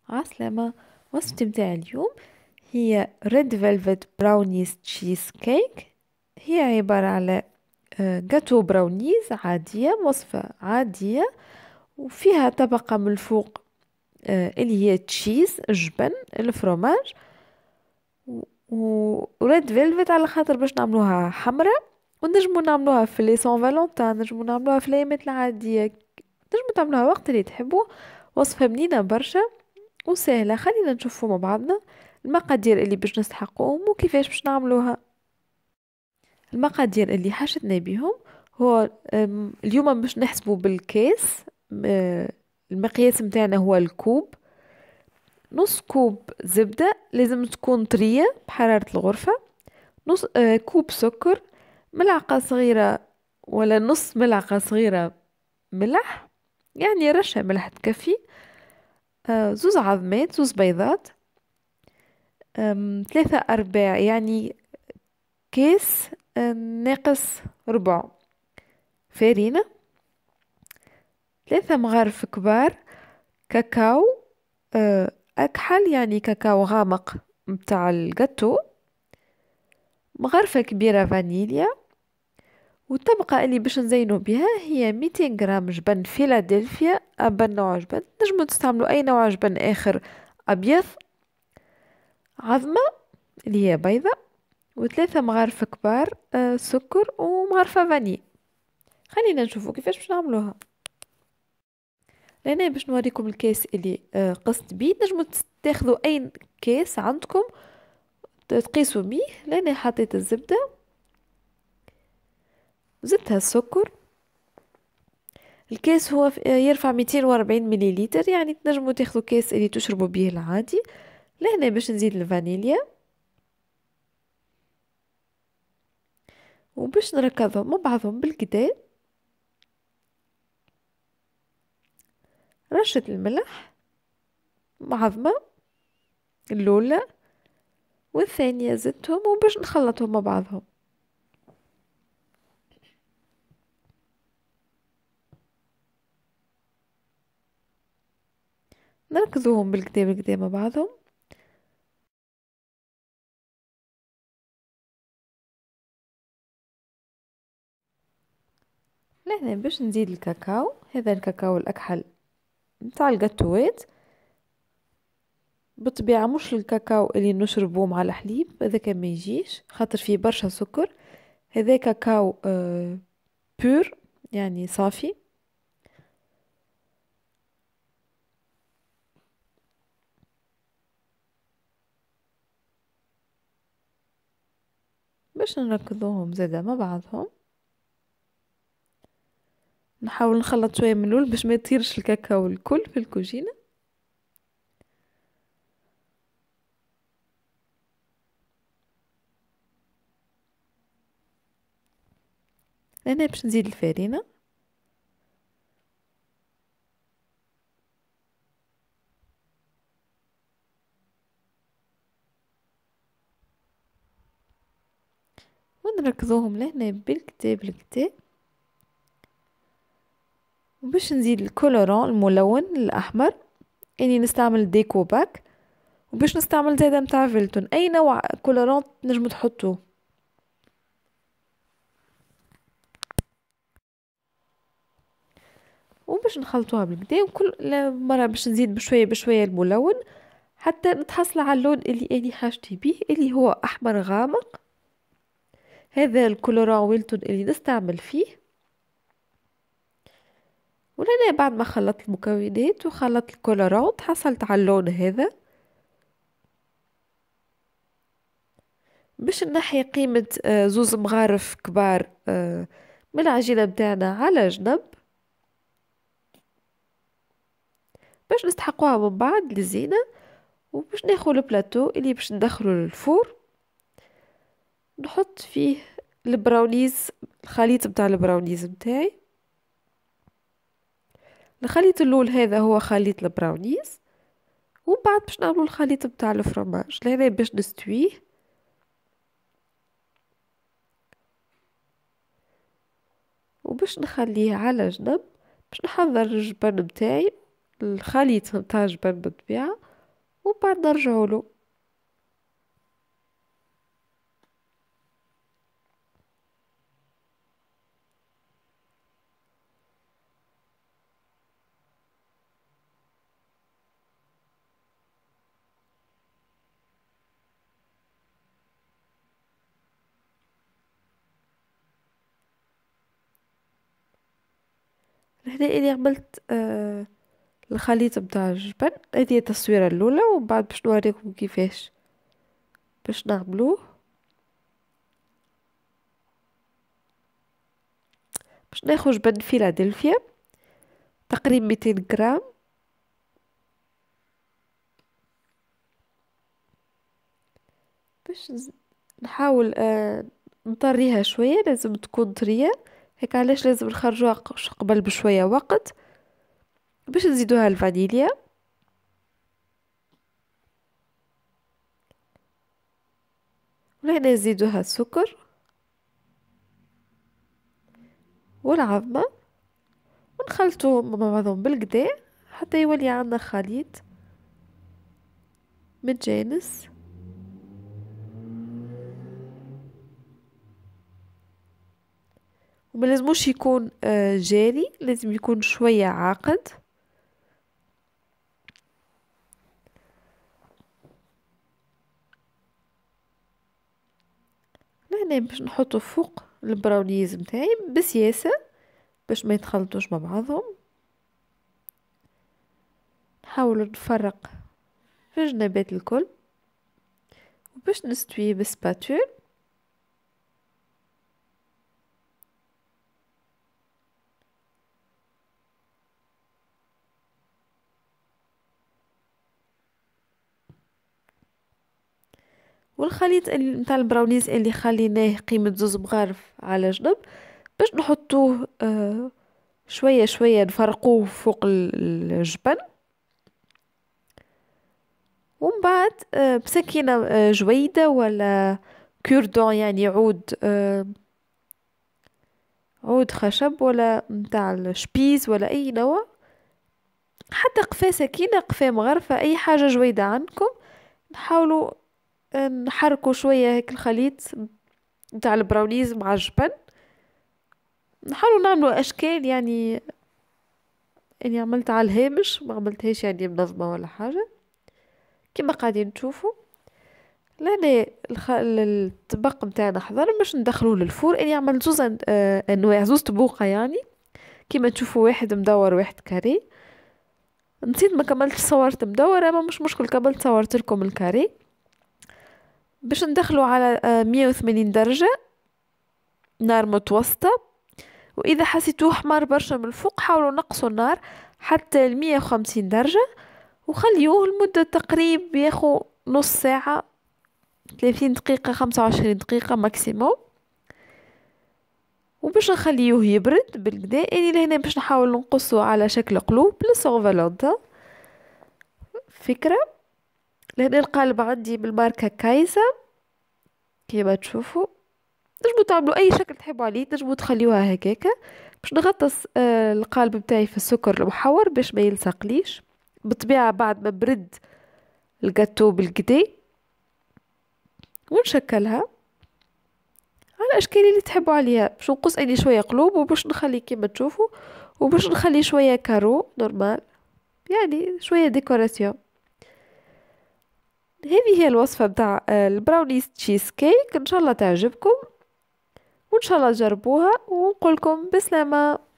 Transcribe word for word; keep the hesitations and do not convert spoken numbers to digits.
عسلامة. وصفتي متاع اليوم هي ريد فيلفت براونيز تشيز كيك. هي عبارة على آه، جاتو براونيز عادية، وصفة عادية، وفيها طبقة من الفوق آه، اللي هي تشيز، الجبن، الفرomاج، وريد فيلفت على خاطر باش نعملوها حمراء. ونجمو نعملوها في لي سون فالونتان، نجمو نعملوها في الايامات العادية، نجمو تعملوها وقت اللي تحبوا. وصفة بنينة برشا وسهلة. خلينا نشوفوا مع بعضنا المقادير اللي باش نستحقوهم وكيفاش باش نعملوها. المقادير اللي حاجتنا بيهم هو أم، اليوم باش نحسبوا بالكيس. أه، المقياس متاعنا هو الكوب. نص كوب زبدة لازم تكون طرية بحرارة الغرفة. نص أه، كوب سكر. ملعقة صغيرة ولا نص ملعقة صغيرة ملح، يعني رشة ملح تكفي. أه، زوز عظمات، زوز بيضات، أم، ثلاثة أرباع يعني كيس أم، ناقص ربع فارينة. ثلاثة مغارف كبار كاكاو أه، أكحل يعني كاكاو غامق متاع الجاتو. مغرفة كبيرة فانيليا. والطبقة اللي باش نزينو بها هي مئتين غرام جبن فيلادلفيا، أبا نوع جبن، نجمو تستعملوا أي نوع جبن آخر أبيض. عظمة اللي هي بيضة، وثلاثة مغارف كبار أه سكر، ومغرفة فاني. خلينا نشوفوا كيفاش باش نعملوها. لأنا باش نوريكم الكيس اللي آه، قصت بيه. نجمو تاخذوا أي كيس عندكم تقيسوا بيه. لأنا حطيت الزبدة، زدتها السكر. الكيس هو ف- يرفع مئتين وأربعين مليليتر، يعني تنجموا تاخذوا كيس اللي تشربوا بيه العادي. لهنا باش نزيد الفانيليا وباش نركضهم مع بعضهم بالكدا. رشة الملح، عظمة الأولى والثانية زدتهم وباش نخلطهم مع بعضهم. نركضوهم بالكدا بالكدا مع بعضهم. لهنا باش نزيد الكاكاو. هذا الكاكاو الأكحل متاع الجاتوات. بالطبيعة مش الكاكاو اللي نشربوه مع الحليب، هذا كان ما يجيش خاطر فيه برشا سكر. هذا كاكاو آه بور، يعني صافي. باش نركضوهم زادا مع بعضهم. نحاول نخلط شوية من الأول باش ما يطيرش الكاكاو الكل في الكوجينة. هنا باش نزيد الفارينة. ونركضوهم لهنا بالكدا بالكدا. وباش نزيد الكولوران الملون الأحمر، يعني نستعمل ديكو باك. وباش نستعمل زيادة متاع فيلتون، أي نوع كولوران نجمو تحطوه. وباش نخلطوها بالكدا، وكل مرة باش نزيد بشوية بشوية الملون حتى نتحصل على اللون اللي أنا حاجتي بيه، اللي هو أحمر غامق. هذا الكولوران ويلتون اللي نستعمل فيه. ولأنا بعد ما خلطت المكونات وخلطت الكولوران تحصلت على اللون هذا. باش نحي قيمة آه، زوز مغارف كبار آه، من العجينة متاعنا على جنب، باش نستحقوها من بعد للزينة. وباش ناخذ البلاتو اللي باش ندخله للفور، نحط فيه البراونيز، الخليط متاع البراونيز متاعي. الخليط اللول هذا هو خليط البراونيز. ومن بعد باش نعملو الخليط متاع الفرماج لهنا باش نستويه. وباش نخليه على جنب باش نحضر الجبن متاعي، الخليط متاع الجبن بالطبيعة. وبعد نرجعوا له. هنا اني عملت آه الخليط بتاع الجبن. هذه التصويرة الاولى، وبعد باش نوريكم كيفاش باش نعملوه. باش ناخذ جبن فيلادلفيا تقريبا مئتين غرام. باش نز- نحاول آه نطريها شوية، لازم تكون طرية هيك. علاش لازم نخرجوها ق- قبل بشوية وقت باش نزيدوها الفانيليا. وهنا نزيدوها السكر والعظمة، ونخلطوهم مع بعضهم بالكدا حتى يولي عندنا خليط متجانس. وما لازموش يكون آه، جاري، لازم يكون شوية عاقد. هنا باش نحطه فوق البراونيز متاعي بسياسة باش ما يتخلطوش مع بعضهم. نحاول نفرق في الجنبات الكل، وباش نستويه بسباتول. والخليط اللي نتاع البراونيز اللي خليناه قيمة زوز مغارف على جنب، باش نحطوه آه شوية شوية، نفرقوه فوق ال- الجبن. ومن بعد آه بسكينة آه جويدة ولا كوردون، يعني عود آه عود خشب ولا متاع الشبيز ولا أي نوع، حتى قفا سكينة، قفا مغرفة، أي حاجة جويدة عندكم. نحاولوا آه، نحركوا شوية هيك الخليط متاع البراونيز مع الجبن. نحاولوا نعملوا أشكال، يعني اني عملت على الهامش، ما عملتهاش يعني منظمة ولا حاجة كما قاعدين تشوفوا. لهنا الخ... الطبق متاعنا حضر باش ندخلوه للفور. اني عملت زوز أن- آه، انواع، زوز طبوقة يعني كما تشوفوا، واحد مدور واحد كاري. نسيت ما كملتش صورت مدور، اما مش مشكل، كملت صورت لكم الكاري. باش ندخلوا على آه، مية وثمانين درجة نار متوسطة. واذا حسيتوه حمار برشا من الفوق حاولوا نقصوا النار حتى المية وخمسين درجة، وخليوه لمدة تقريب ياخو نص ساعة، ثلاثين دقيقة، خمسة وعشرين دقيقة ماكسيموم. وباش نخليوه يبرد بالكدا. اني لهنا باش نحاول نقصه على شكل قلوب لسون فالونتا. فكرة. لهنا القالب عندي بالماركة كايزا كيما تشوفوا. تنجموا تعملوا اي شكل تحبوا عليه، تنجموا تخليوها هكاكا. باش نغطس آه القالب بتاعي في السكر المحور باش ما يلصقليش. بالطبيعة بعد ما برد الجاتو بالكدا، ونشكلها على الاشكال اللي تحبوا عليها. باش نقص اني شويه قلوب، وباش نخلي كيما تشوفوا، وباش نخلي شويه كارو نورمال، يعني شويه ديكوراسيون. هذه هي الوصفه بتاع آه، البراونيز تشيز كيك. ان شاء الله تعجبكم، وان شاء الله تجربوها، ونقولكم بسلامه.